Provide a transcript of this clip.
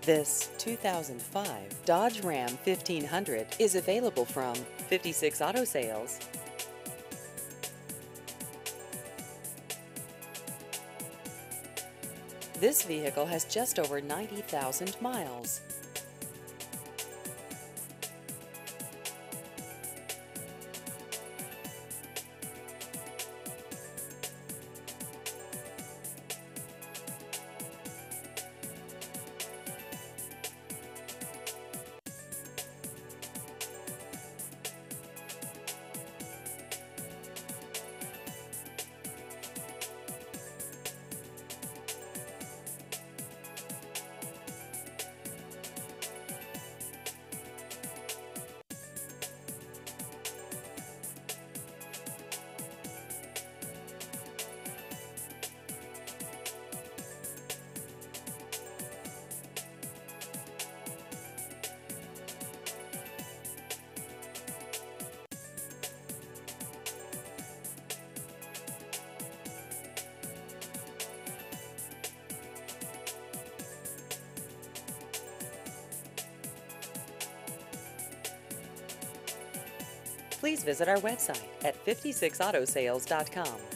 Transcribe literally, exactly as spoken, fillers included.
This two thousand five Dodge Ram fifteen hundred is available from fifty-six Auto Sales. This vehicle has just over ninety thousand miles. Please visit our website at fifty-six auto sales dot com.